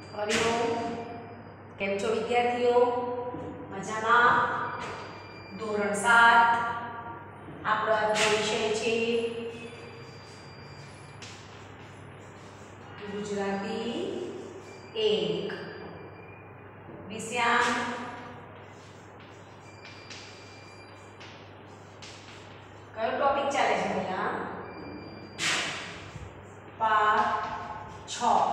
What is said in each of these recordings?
હરિઓમ. કેમ છો વિદ્યાર્થીઓ? મજામાં? ધોરણ 7 આપણો આજનો વિષય છે ગુજરાતી 1. વિષયાંક કયો ટોપિક ચાલે છે પહેલા? પાઠ 6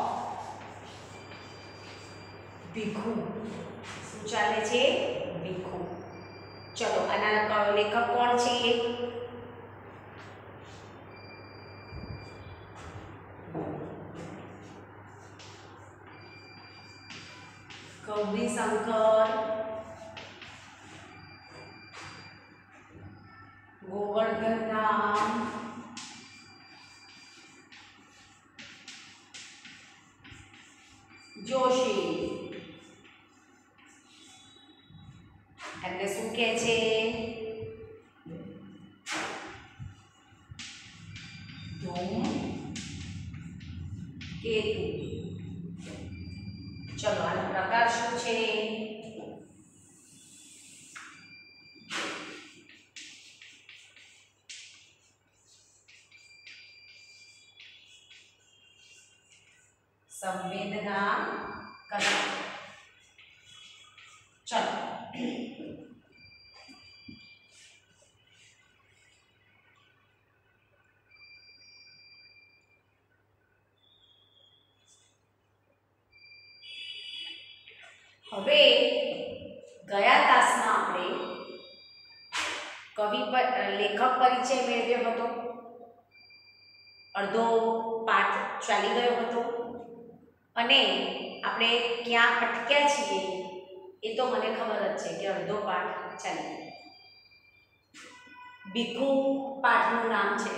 ભીખુ. શું ચાલે છે? ભીખુ. ચલો, આના લેખક કોણ છે? ગૌરીશંકર, ગોવર્ધન રામ, જોશી. એમને શું કહે છે? ધૂમકેતુ. ચલો, આનો પ્રકાર શું છે? સંવેદના કલા. ચલો, હવે ગયા તાસમાં આપણે લેખક પરિચય મેળવ્યો હતો. અડધો પાઠ ચાલી ગયો હતો અને આપણે ક્યાં અટક્યા છીએ એ તો મને ખબર જ છે કે અડધો પાઠ ચાલી ગયો. ભીખુ પાઠનું નામ છે.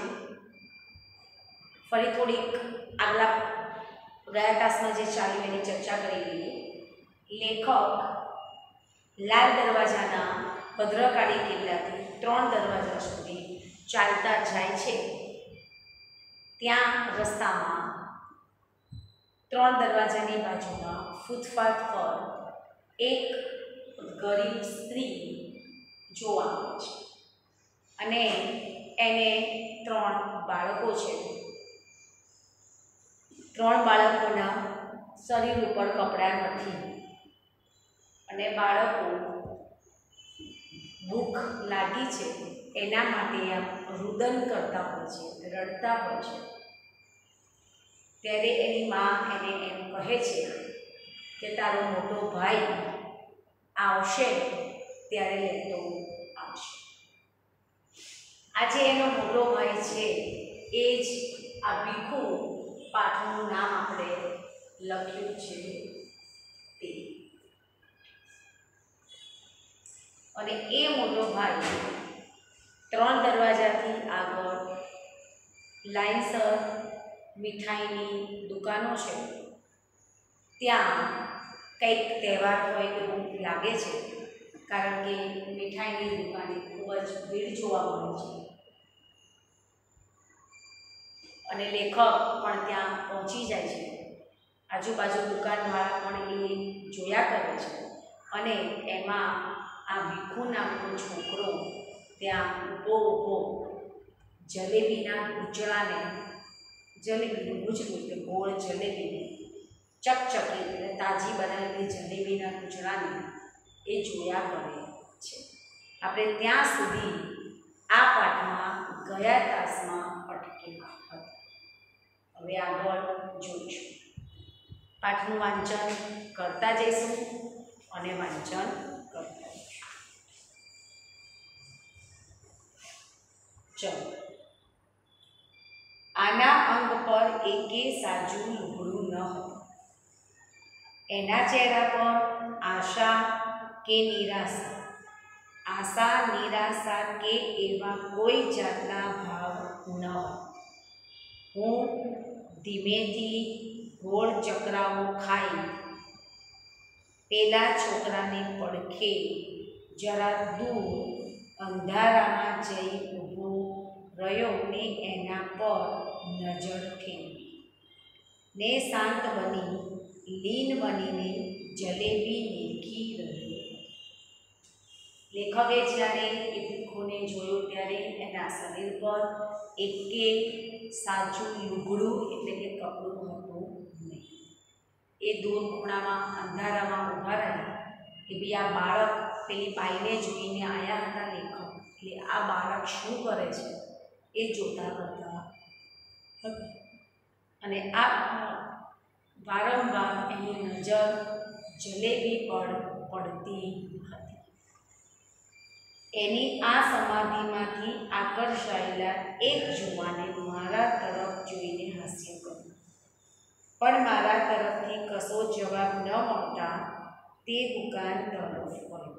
ફરી થોડીક આગલા ગયા તાસમાં જે ચાલ્યું એની ચર્ચા કરી લઈએ. લેખક લાલ દરવાજાના ભદ્રકાળી કિલ્લાથી 3 દરવાજા સુધી ચાલતા જાય છે. ત્યાં રસ્તામાં 3 દરવાજાની બાજુમાં ફૂટપાથ પર એક ગરીબ સ્ત્રી જોવા મળે છે અને એને 3 બાળકો છે. 3 બાળકોના શરીર ઉપર કપડાં નથી અને બાળકો ભૂખ લાગી છે એના માટે આમ રુદન કરતા હોય છે, રડતા હોય છે. ત્યારે એની માં એને એમ કહે છે કે તારો મોટો ભાઈ આવશે ત્યારે લેતો આવશે. આજે એનો મોટો ભાઈ છે એ જ આ ભીખુ પાઠનું નામ આપણે લખ્યું છે તે. અને એ મોટો ભાઈ 3 દરવાજાથી આગળ લાઇનસર મીઠાઈની દુકાનો છે. ત્યાં કંઈક તહેવાર હોય એવું લાગે છે કારણ કે મીઠાઈની દુકાને ખૂબ જ ભીડ જોવા મળે છે અને લેખક પણ ત્યાં પહોંચી જાય છે. આજુબાજુ દુકાનવાળા પણ એ જોયા કરે છે અને એમાં આ ભીખુ નામનો છોકરો ત્યાં ઊભો જલેબીના ગૂંચળાને, જલેબીનું ગૂંચળું એટલે ગોળ જલેબીને ચકચકી એટલે તાજી બનાવેલી જલેબીના ગૂંચળાને એ જોયા કરે છે. આપણે ત્યાં સુધી આ પાઠમાં ગયા તાસમાં અટકેલા હતા. હવે આગળ જોઈશું. પાઠનું વાંચન કરતા જઈશું અને વાંચન કરતા જઈશું. ચલો, આના અંગ પર એકે સાજું લુગડું ન હતું. એના ચહેરા પર આશા કે નિરાશા કે એવા કોઈ જાતના ભાવ ન હતા. હું ધીમેથી ગોળ ચકરાવો ખાઈ પેલા છોકરાને પડખે જરા દૂર અંધારામાં જઈ ઊભો રહ્યો ને એના પર નજર ફેરવી ને શાંત બની લીન બનીને જલેબી નીરખી રહ્યો. લેખકે જ્યારે એ ભીખુને જોયો ત્યારે એના શરીર પર એકે સાચું લુગડું એટલે કે કપડું હતું નહીં. એ દૂર ખૂણામાં અંધારામાં ઊભા રહ્યા કે ભાઈ આ બાળક પેલી બાઈને જોઈને આવ્યા હતા લેખક, એટલે આ બાળક શું કરે છે એ જોતા કરતા હતા. અને આ વારંવાર એની નજર જલેબી પર પડતી હતી. એની આ સમાધિમાંથી આકર્ષાયેલા એક જુવાને મારા તરફ જોઈને હાસ્ય કર્યું, પણ મારા તરફથી કશો જવાબ ન મળતા તે દુકાન તરફ વળ્યો.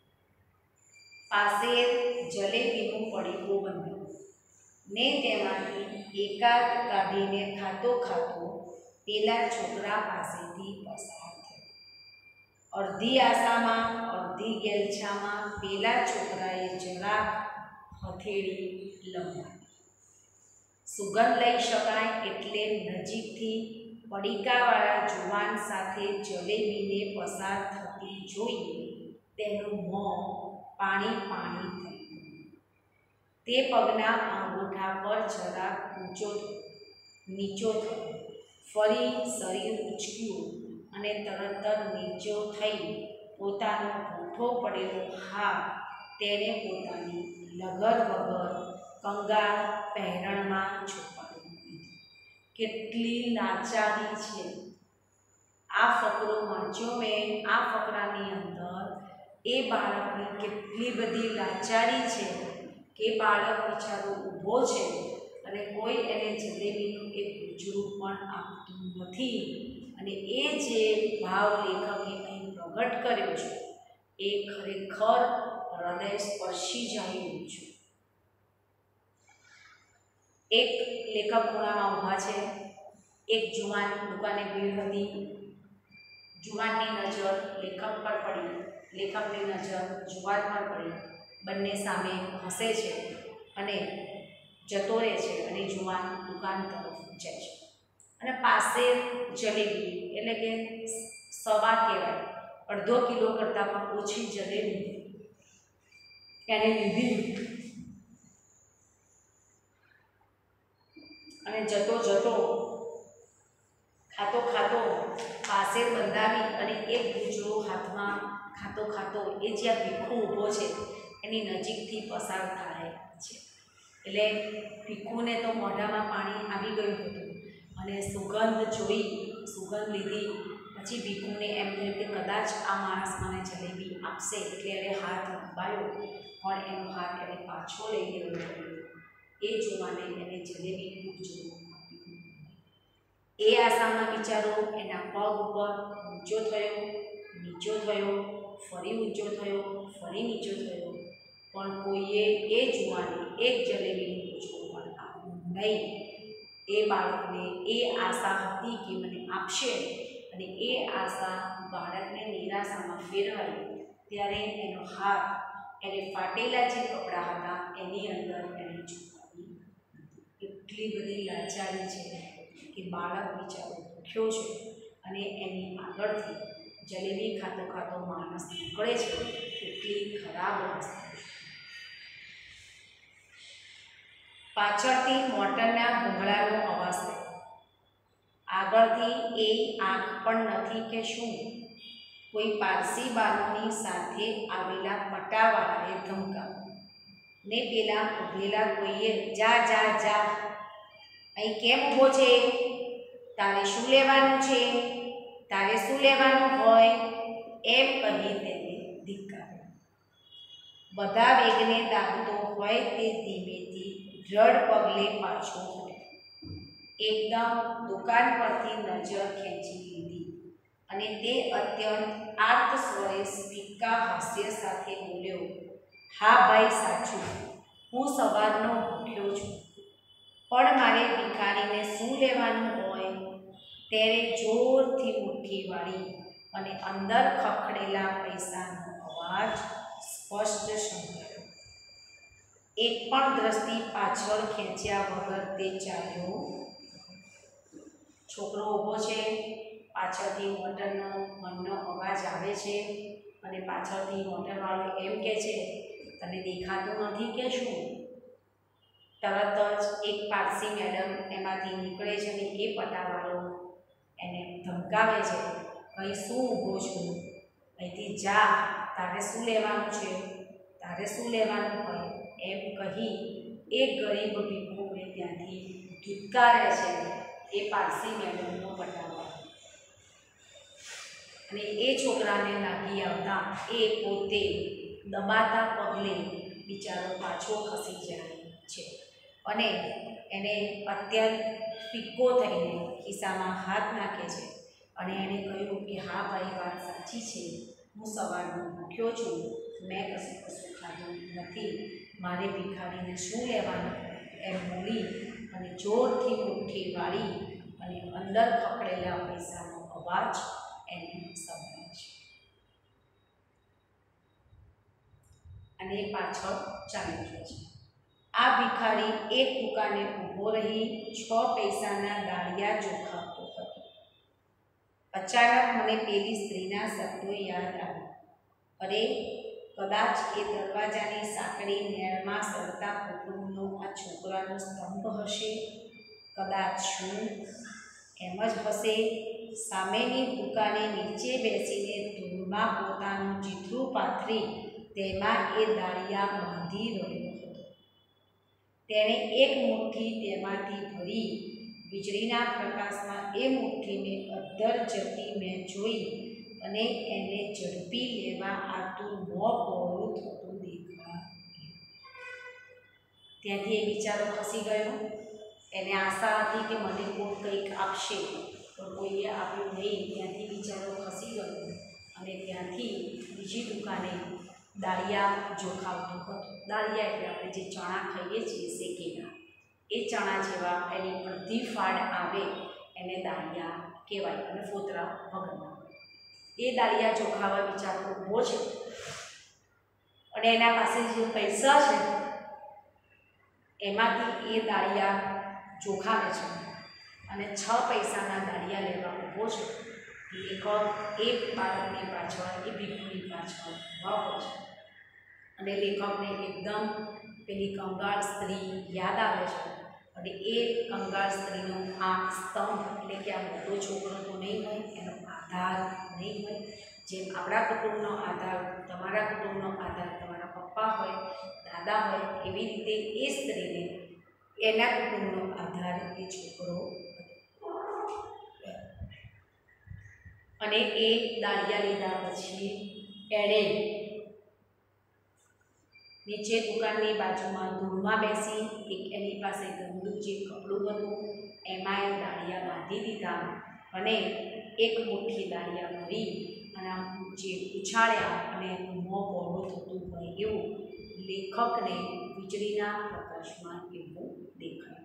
પાસે જલેબીનું પડીકું બંધ્યું ને તેમાંથી એકાદ કાઢીને ખાતો ખાતો પેલા છોકરા પાસેથી પસાર થયો. અડધી આશામાં અડધી ગેલછામાં પેલા છોકરાએ જરાક હથેળી લંબાવી. સુગંધ લઈ શકાય એટલે નજીકથી પડીકાવાળા જુવાન સાથે જલેબીને પસાર થતી જોઈને તેનું મોં પાણી પાણી થયું. તે પગના અંગૂઠા પર જરાક નીચો થયો, ફરી શરીર ઉચક્યું અને તરત જ નીચો થઈ પોતાનો ગૂંઠો પડેલો હાથ તેણે પોતાની લગર વગર કંગાળ પહેરણમાં છુપાવી દીધો. કેટલી લાચારી છે! આ ફકરો વાંચ્યો મેં. આ ફકરાની અંદર એ બાળકની કેટલી બધી લાચારી છે કે બાળક બિચારો ઊભો છે અને કોઈ એને જલેબીનું એક ગુજરું પણ આપતું નથી. અને એ જે ભાવ લેખકે અહીં પ્રગટ કર્યો છે એ ખરેખર હૃદય સ્પર્શી જાય એવું છે. એક લેખક ખૂણામાં ઊભા છે, એક જુવાન દુકાને ભીડ હતી. જુવાનની નજર લેખક પર પડી, લેખકની નજર જુવાન પર પડી. બંને સામે હસે છે અને જતો રહે છે અને જુવાન દુકાન તરફ જાય છે. અને પાસે જલેબી એટલે કે સવા કહેવાય, અડધો કિલો કરતાં પણ ઓછી જલેબી એને લીધી અને જતો ખાતો પાસે બંધાવી અને એક ગુજરો હાથમાં ખાતો એ જ્યાં ભીખુ ઊભો છે એની નજીકથી પસાર થાય છે. એટલે ભીખુને તો મોઢામાં પાણી આવી ગયું હતું અને સુગંધ લીધી પછી ભીખુને એમ થયું કે કદાચ આ માણસ મને જલેબી આપશે, એટલે એને હાથ લંબાયો પણ એનો હાથ એને પાછો લઈ લેવો પડ્યો. એ જોવાને એને જલેબીનું ગુજરું આપ્યું. એ આશામાં બિચારો એના પગ ઉપર ઊંચો થયો, નીચો થયો, ફરી ઊંચો થયો, ફરી નીચો થયો, પણ કોઈએ એ જોવાને એક જલેબીનું ગુજરું પણ આપ્યું નહીં. એ બાળકને એ આશા હતી કે મને આપશે અને એ આશા બાળકને નિરાશામાં ફેરવાઈ ત્યારે એનો હાથ એને ફાટેલા જે કપડાં હતા એની અંદર એને છુપાવી. એટલી બધી લાચારી છે કે બાળક બિચારો ભૂખ્યો છે અને એની આગળથી જલેબી ખાતો માણસ નીકળે છે. એટલી ખરાબ અવસ્થા. પાછળથી મોટરના ભૂંગળાનો અવાજ થયો. આગળથી એ આંખ પણ નથી કે શું, કોઈ પારસી બાનુની સાથે આવેલા પટાવાળાએ ધમકાવ્યું ને પેલા ઊભેલા કોઈએ જા અહીં કેમ ઊભો છે? તારે શું લેવાનું છે? તારે શું લેવાનું હોય? એમ કહી તેને ધિક્કાર્યો. બધા વેગને દાબતો હોય તે ધીમેથી દ્રઢ પગલે પાછો ફર્યો. એકદમ દુકાન પરથી નજર ખેંચી લીધી અને તે અત્યંત આર્ત સ્વરે ફિક્કા હાસ્ય સાથે બોલ્યો, હા ભાઈ સાચું, હું સવારનો ભૂખ્યો છું, પણ મારે ભિખારીને શું લેવાનું હોય? તેણે જોરથી મુઠ્ઠી વાળી અને અંદર ખખડેલા પૈસાનો અવાજ સ્પષ્ટ સંભળાયો. એક પણ દ્રષ્ટિ પાછળ ખેંચ્યા વગર તે ચાલ્યો. છોકરો ઊભો છે, પાછળથી મોટરનો મનનો અવાજ આવે છે અને પાછળથી મોટરવાળો એમ કહે છે, તને દેખાતું નથી કે શું? તરત જ એક પારસી મેડમ એમાંથી નીકળે છે અને એ પટાવાળો એને ધમકાવે છે, કંઈ શું ઊભો છું, અહીંથી જા, તારે શું લેવાનું છે, તારે શું લેવાનું હોય, એમ કહી એક ગરીબ ભીખુને ત્યાંથી ધુતકારે છે એ પારસી મેડમનો પટાવાળો. અને એ છોકરાને લાગી આવતા એ પોતે દબાતા પગલે બિચારો પાછો ખસી જાય છે અને એને અત્યંત ફિક્કો થઈને ખિસ્સામાં હાથ નાખે છે અને એણે કહ્યું કે હા ભાઈ, વાત સાચી છે, હું સવારનો ભૂખ્યો છું, મેં કશું ખાધું નથી, મારે ભિખારીને શું લેવાનું, એમ બોલી અને જોરથી મુઠ્ઠી વાળી અને અંદર પકડેલા પૈસાનો અવાજ એને સંભળાય છે અને પાછળ ચાલી જાય છે. આ ભિખારી એક દુકાને ઊભો રહી 6 પૈસાના દાળિયા જોખાવતો હતો. અચાનક મને પેલી સ્ત્રીના શબ્દો યાદ આવ્યા, અરે કદાચ એ દરવાજાની સાંકડી નેરમાં સડતા કુટુંબનો આ છોકરાનો સ્તંભ હશે, કદાચ શું એમ જ હશે. સામેની દુકાને નીચે બેસીને ધૂળમાં પોતાનું ચીથરું પાથરી તેમાં એ દાળિયા બાંધી રહ્યો હતો. તેણે એક મુઠ્ઠી તેમાંથી ભરી વીજળીના પ્રકાશમાં એ મુઠ્ઠીને અદ્ધર જતી મેં જોઈ અને એને ઝડપી લેવા આતુર મોં પહોળું થતું દેખાયું. ત્યાંથી એ બિચારો ખસી ગયો. એને આશા હતી કે મને કોઈ કંઈક આપશે, પણ કોઈએ આપ્યું નહીં. ત્યાંથી બિચારો ખસી ગયો અને ત્યાંથી બીજી દુકાને દાળિયા જોખાવતો હતો. દાળિયા એટલે આપણે જે ચણા ખાઈએ છીએ શેકેલા, એ ચણા જેવા એની અડધી ફાડ આવે એને દાળિયા કહેવાય અને ફોતરા વગરના. એ દાળિયા જોખાવા બિચારો ઊભો છે અને એના પાસે જે પૈસા છે એમાંથી એ દાળિયા જોખાવે છે અને 6 પૈસાના દાળિયા લેવા ઊભો છે. લેખક એક બાળકની પાછળ, એ ભીખુની પાછળ ઊભા હોય છે અને લેખકને એકદમ પેલી કંગાળ સ્ત્રી યાદ આવે છે અને એ કંગાળ સ્ત્રીનો આ સ્તંભ, એટલે કે આ મોટો છોકરો તો નહીં હોય, એનો આધાર નહીં હોય. જેમ આપણા કુટુંબનો આધાર, તમારા કુટુંબનો આધાર તમારા પપ્પા હોય, દાદા હોય, એવી રીતે એ સ્ત્રીને એના કુટુંબનો આધાર એ છોકરો હતો. અને એ દાળિયા લીધા પછી એણે નીચે દુકાનની બાજુમાં ધૂળમાં બેસી એક એની પાસે ગંદુ જે કપડું હતું એમાં એ દાળિયા બાંધી દીધા અને એક મુઠ્ઠી દાળિયા ભરી અને જે ઉછાળ્યા અને એનું મોં પહોળું થતું હોય એવું લેખકને વીજળીના પ્રકાશમાં એવું દેખાય.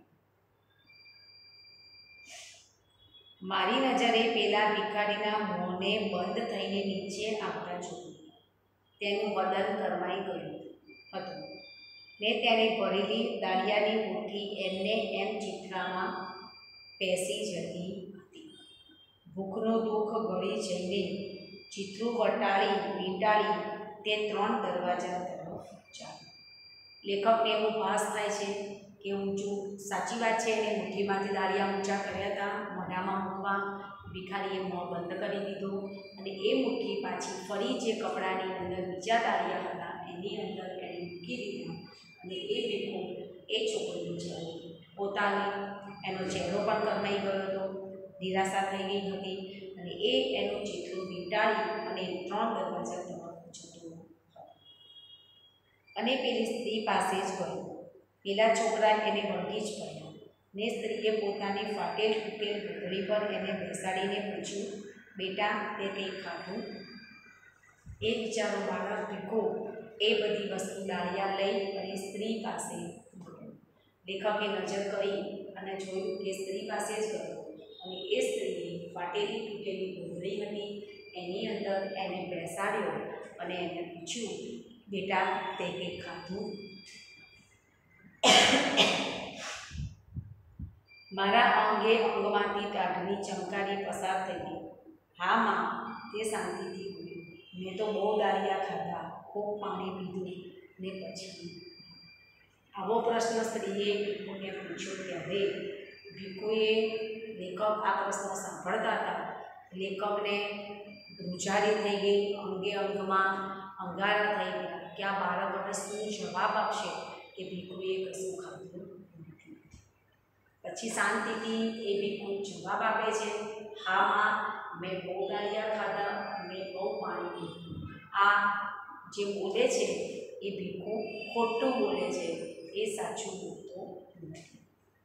મારી નજરે પેલા ભિખારીના મોંને બંધ થઈને નીચે આવતા જોયું. તેનું બદન કરમાઈ ગયું હતું ને તેને ભરેલી દાળિયાની મુઠ્ઠી એમને એમ ચિત્રામાં પેસી જતી હતી. ભૂખનું દુઃખ ગળી જઈને ચિત્રું વીંટાળી તે 3 દરવાજા તરફ ચાલ્યો. લેખકને એવો ભાસ થાય છે કે ઊંચું, સાચી વાત છે, એને મુઠ્ઠીમાંથી દાળિયા ઊંચા કર્યા હતા મોઢામાં મૂકવા. ભિખારીએ મોં બંધ કરી દીધું અને એ મુઠ્ઠી પાછી ફરી જે કપડાની અંદર બીજા દાળિયા હતા એની અંદર એણે મૂકી દીધા અને એ ભીખો એ છોકરીને જોયું. પોતાને એનો ચહેરો પણ કરમાઈ ગયો હતો, નિરાશા થઈ ગઈ હતી અને એ એનું ચિત્રું વીંટાળી અને 3 દરવાજા તરફ જતો હતો અને પેલી સ્ત્રી પાસે જ ગયો. પેલા છોકરા એને વળગી જ પડ્યા ને સ્ત્રીએ પોતાની ફાટેલ તૂટેલ ઘોડી પર એને બેસાડીને પૂછ્યું, બેટા તે કંઈ ખાધું? એ બિચારો બાળક ભીખો એ બધી વસ્તુ દાળિયા લઈ અને સ્ત્રી પાસે ગયો. લેખકે નજર કરી અને જોયું કે સ્ત્રી પાસે જ ગયો અને એ સ્ત્રીએ ફાટેલી તૂટેલી ઘોડી હતી એની અંદર એને બેસાડ્યો અને એને પૂછ્યું, બેટા તે કંઈ ખાધું? મારા અંગમાંથી ટાઢની ચમકારી પસાર થઈ ગઈ હા માં, તે શાંતિથી બોલ્યો. મેં તો બહુ દાળિયા ખાધા, ખૂબ પાણી પીધું ને પછી. આવો પ્રશ્ન સ્ત્રીએ ભીખુને પૂછ્યો ત્યારે ભીખુએ લેખક આ પ્રશ્ન સાંભળતા હતા. લેખકને ધ્રુજારી થઈ ગઈ, અંગે અંગમાં અંગારા થઈ ગયા કે આ બાળક હવે શું જવાબ આપશે કે ભીખુએ કશું ખાધું નથી. પછી શાંતિથી એ ભીખુ જવાબ આપે છે, હા માં, મેં બહુ દાળિયા ખાધા, મેં બહુ પાણી પીધું. આ જે બોલે છે એ ભીખુ ખોટું બોલે છે, એ સાચું બોલતો નથી.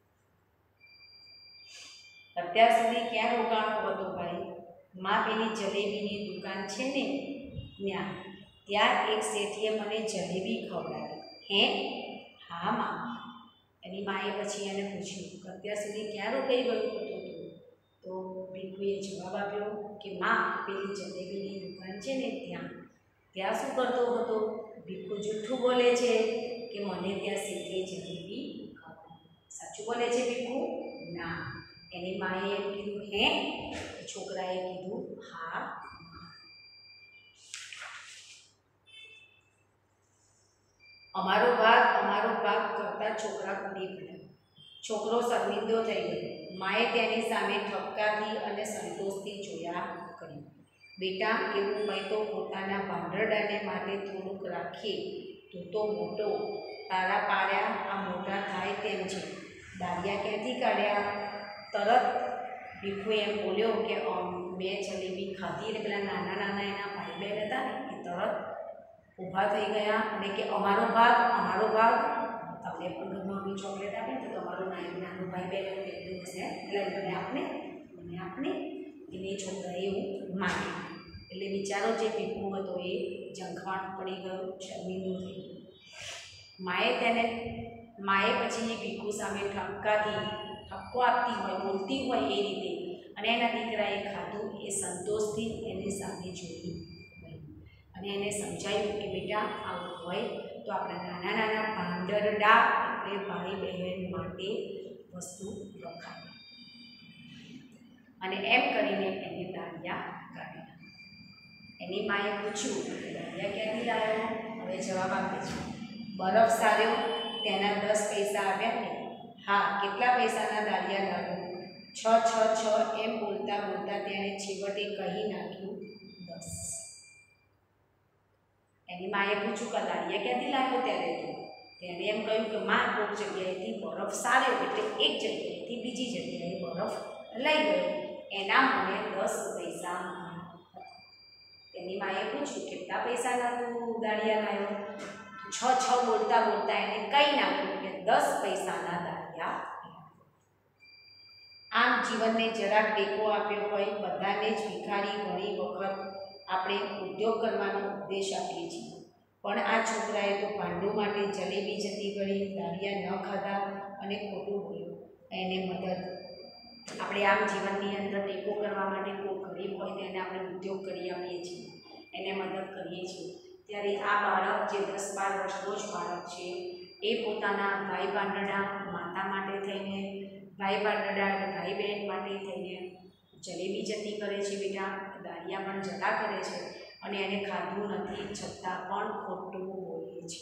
અત્યાર સુધી ક્યાં રોકાણો હતો ભાઈ? માં, પેલી જલેબીની દુકાન છે ને ત્યાં એક શેઠીએ મને જલેબી ખવડાવી. હે? હા માં. એની માએ પછી એને પૂછ્યું કે અત્યાર સુધી ક્યાં રોકાઈ ગયું હતું તું? તો ભીખુએ જવાબ આપ્યો કે માં, પેલી જલેબીની દુકાન છે ને ત્યાં શું કરતો હતો? ભીખુ જૂઠું બોલે છે કે મને ત્યાં શેઠીએ જલેબી ખવડાવી. સાચું બોલે છે ભીખુ? ના. એની માએ એમ કીધું, હે? છોકરાએ કીધું, હા. અમારો ભાગ કરતા છોકરા કૂદી પડ્યા. છોકરો શર્મિંદો થઈ ગયો. માએ તેની સામે ઠપકાથી અને સંતોષથી જોયા કર્યું. બેટા, એવું કંઈ તો પોતાના ભાંડરડાને માટે થોડુંક રાખીએ. તું તો મોટો, તારા પાડ્યા આ મોટા થાય તેમ છે. દાળિયા ક્યાંથી કાઢ્યા? તરત ભીખુ એમ બોલ્યો કે મેં જલેબી ખાધી. એટલે પેલા નાના એના ભાઈ બહેન હતા ને એ તરત ઊભા થઈ ગયા અને કે અમારો ભાગ. તમને પણ ઘરમાં બી ચોકલેટ આપે તો તમારો નાનો ભાઈ બહેન એટલું હશે એટલે મને આપને એને છોકરાએ એવું માન્યું. એટલે બિચારો જે ભીખુ હતો એ ઝંખવાણ પડી ગયો, શર્મિંદો થઈ ગયો. માએ પછી એ ભીખુ સામે ઠપકો આપતી હોય, બોલતી હોય એ રીતે, અને એના દીકરાએ ખાધું એ સંતોષથી એની સામે જોઈ અને એને સમજાવ્યું કે બેટા, આવું હોય તો આપણા નાના ભાંડરડા એટલે ભાઈ બહેન માટે વસ્તુ રખાય. અને એમ કરીને એને દાળિયા કાઢ્યા. એની માએ પૂછ્યું કે દાળિયા ક્યાંથી લાવ્યો? હવે જવાબ આપે છે, બરફ સાર્યો તેના 10 પૈસા આવ્યા ને. હા, કેટલા પૈસાના દાળિયા લાવ્યો? 6 એમ બોલતા તેણે છેવટે કહી નાખ્યું 10. એની માએ પૂછ્યું કે દાળિયા ક્યાંથી લાવ્યો? ત્યારે તેણે એમ કહ્યું કે માં, કોઈક જગ્યાએથી બરફ સાર્યો એટલે એક જગ્યાએથી બીજી જગ્યાએ બરફ લઈ ગયો, એના મને 10 પૈસા મળ્યા. તેની માએ પૂછ્યું કેટલા પૈસાના તું દાળિયા લાવ્યો? 6 બોલતા એને કહી નાખ્યું કે 10 પૈસાના દાળિયા. આમ જીવનને જરાક ટેકો આપ્યો હોય બધાને જ ભિખારી ઘણી વખત આપણે ઉદ્યોગ કરવાનો ઉપદેશ આપીએ છીએ, પણ આ છોકરાએ તો ભાંડું માટે જલેબી જતી કરી, દાળિયા ન ખાધા અને ખોટું બોલ્યું. એને મદદ આપણે આમ જીવનની અંદર ટેકો કરવા માટે કોઈ ગરીબ હોય તેને આપણે ઉદ્યોગ કરી આપીએ છીએ, એને મદદ કરીએ છીએ. ત્યારે આ બાળક જે 10-12 વર્ષનો જ બાળક છે એ પોતાના ભાઈ ભાંડરડા માતા માટે થઈને, ભાઈ ભાંડરડા અને ભાઈ બહેન માટે થઈને જલેબી જતી કરે છે બેટા, દાળિયા પણ જતા કરે છે અને એને ખાધું નથી છતાં પણ ખોટું બોલે છે.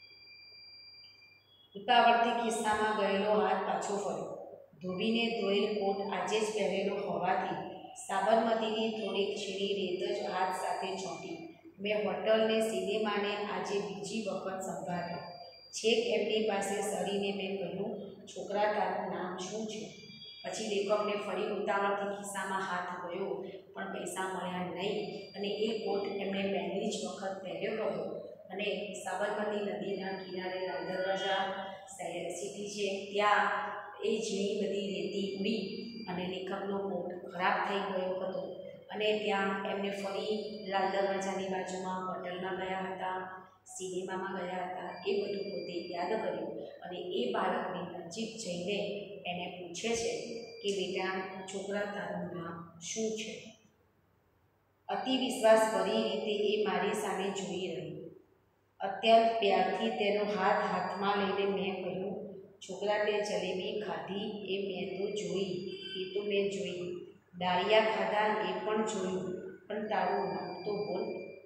ઉતાવળથી ખિસ્સામાં ગયેલો હાથ પાછો ફર્યો. ધોબીને ધોયેલ કોટ આજે જ પહેરેલો હોવાથી સાબરમતીની થોડીક છીણી રેત જ હાથ સાથે ચોંટી. મેં હોટલને સિનેમાને આજે બીજી વખત સંભાળ્યો. છેક એમની પાસે સરીને મેં કહ્યું, છોકરા, તારું નામ શું છે? પછી લેખકને ફરી ઉતાવળથી ખિસ્સામાં હાથ ગયો પણ પૈસા મળ્યા નહીં અને એ કોટ એમણે પહેલી જ વખત પહેર્યો હતો અને સાબરમતી નદીના કિનારે લાલ દરવાજા સિટી છે ત્યાં એ ઝીણી બધી રેતી ઉડી અને લેખકનો કોટ ખરાબ થઈ ગયો હતો અને ત્યાં એમને ફરી લાલ દરવાજાની બાજુમાં હોટલમાં ગયા હતા, સિનેમામાં ગયા હતા, એ બધું પોતે યાદ કર્યું અને એ બાળકની નજીક જઈને એને પૂછે છે કે બેટા, છોકરા, તારું નામ શું છે? અતિ વિશ્વાસભરી રીતે એ મારી સામે જોઈ રહ્યો. અત્યંત પ્યારથી તેનો હાથ હાથમાં લઈને મેં કહ્યું, છોકરા, તે જલેબી ખાધી એ મેં તો જોઈ. દાળિયા ખાધા એ પણ જોયું, પણ તારું નામ તો બોલ.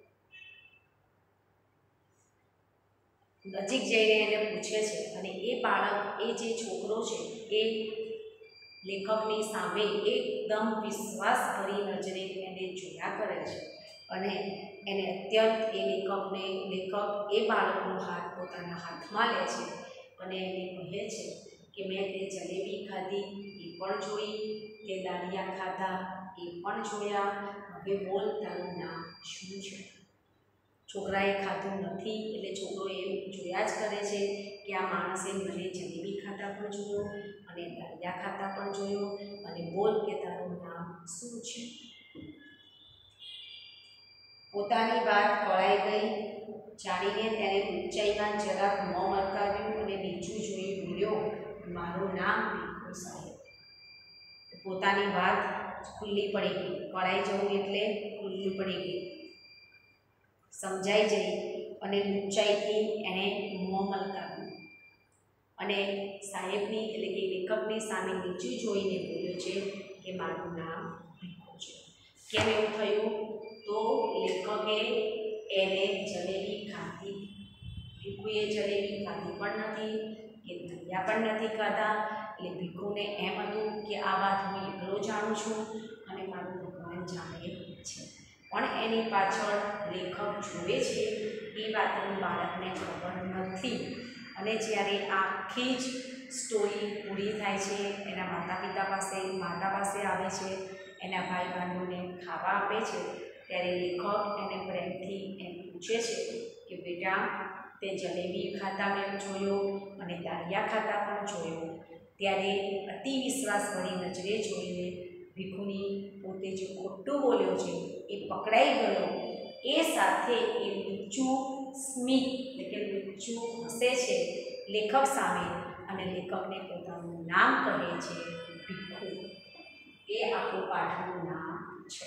નજીક જઈને એને પૂછે છે અને એ બાળક, એ જે છોકરો છે એ લેખકની સામે એકદમ વિશ્વાસભરી નજરે એને જોયા કરે છે અને એને અત્યંત લેખક એ બાળકનો હાથ પોતાના હાથમાં લે છે અને એને કહે છે કે મેં તે જલેબી ખાધી એ પણ જોઈ, તે દાળિયા ખાધા એ પણ જોયા, હવે બોલ તારું નામ શું છે? છોકરાએ ખાધું નથી એટલે છોકરો એમ જોયા જ કરે છે કે આ માણસે મને જલેબી ખાતા પણ જોયો અને દાળિયા ખાતા પણ જોયો, અને બોલ કે તારું નામ શું છે? પોતાની વાત કળાઈ ગઈ જાણીને તેને ઊંચાઈમાં જરાક મોં મરકાવ્યું અને નીચું જોઈ બોલ્યો, મારું નામ ભીખુ સાહેબ. પોતાની વાત ખુલ્લી પડી ગઈ, કળાઈ જવું એટલે ખુલ્લી પડી ગઈ, સમજાઈ જઈ અને ઊંચાઈથી એણે મોં મલકાવ્યું અને સાહેબની એટલે કે લેખકની સામે નીચું જોઈને બોલ્યો છે કે મારું નામ ભીખુ છે. કેમ એવું થયું? તો લેખકે એને જલેબી ખાધી, ભીખુએ જલેબી ખાધી પણ નથી કે દાળિયા પણ નથી ખાધા, એટલે ભીખુને એમ હતું કે આ વાત હું એકલો જાણું છું અને મારું ભગવાન જાણે છે, પણ એની પાછળ લેખક જુએ છે એ વાતની બાળકને ખબર નથી. અને જ્યારે આખી જ સ્ટોરી પૂરી થાય છે, એના માતા પાસે આવે છે, એના ભાઈ બહેનોને ખાવા આપે છે, ત્યારે લેખક એને પ્રેમથી એમ પૂછે છે કે બેટા, તે જલેબી ખાતા મેં જોયો અને દાળિયા ખાતા પણ જોયો. ત્યારે અતિ વિશ્વાસભરી નજરે જોઈને ભીખુની પોતે જે ખોટું બોલ્યો છે એ પકડાઈ ગયો. એ સાથે એ નીચું સ્મિત એટલે કે નીચું હસે છે લેખક સામે અને લેખકને પોતાનું નામ કહે છે ભીખુ. એ આપણું પાઠનું નામ છે.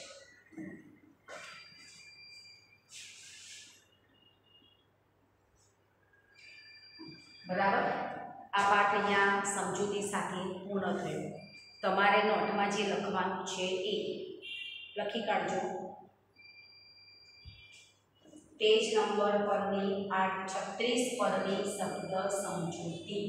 બરાબર, આ પાઠ અહીંયા સમજૂતી સાથે પૂર્ણ થયો. તમારે નોટમાં જે લખવાનું છે એ લખી કાઢજો. પેજ નંબર પરની 36 પરની શબ્દ સમજૂતી.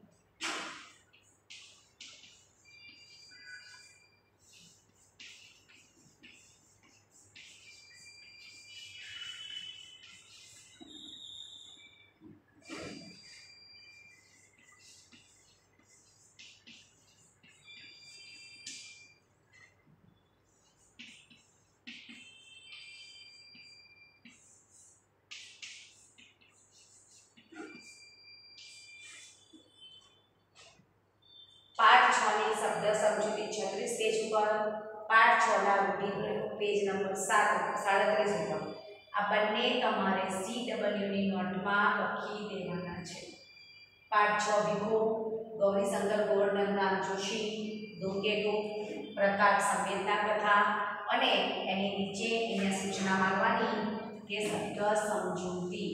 પાઠ 6 ની શબ્દ સમજૂતી 36 પેજ ઉપર, પાઠ 6 ના રૂઢિપ્રયોગ પેજ નંબર 37 ઉપર. આ બંને તમારે CW ની નોટમાં લખી દેવાના છે. પાઠ 6 ભીખુ, ગૌરીશંકર ગોવર્ધન રામ જોશી, ધૂમકેતુ, પ્રકાર સંવેદના કથા, અને એની નીચે અહીંયા સૂચના મારવાની કે શબ્દ સમજૂતી.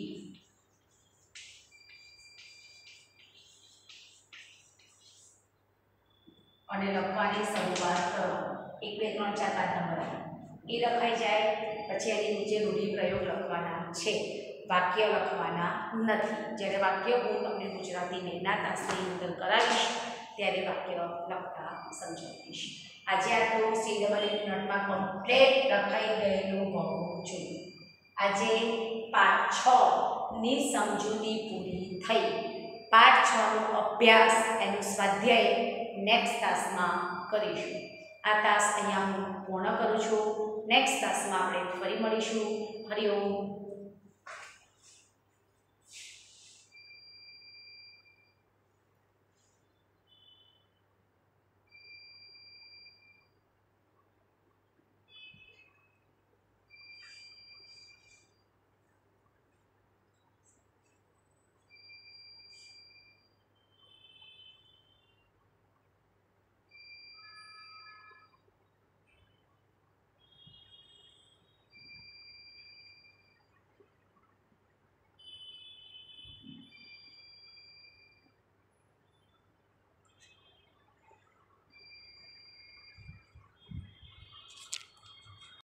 અને લખવાની શરૂઆત કરો. 1 2 3 4 5 નંબર એ લખાઈ જાય પછી એની નીચે રૂઢિપ્રયોગ લખવાના છે, વાક્ય લખવાના નથી. જ્યારે વાક્ય હું તમને ગુજરાતી મેના તાસની અંદર કરાવીશ ત્યારે વાક્ય લખતા સમજાવીશ. આજે આટલું CW નોટમાં કમ્પ્લીટ લખાઈ ગયેલું હોવું જોઈએ. આજે પાઠ 6 ની સમજૂતી પૂરી થઈ. પાઠ 6 નો અભ્યાસ એનું સ્વાધ્યાય નેક્સ્ટ તાસમાં કરીશું. આ તાસ અહીંયા હું પૂર્ણ કરું છું. નેક્સ્ટ તાસમાં આપણે ફરી મળીશું. હરિ ઓમ.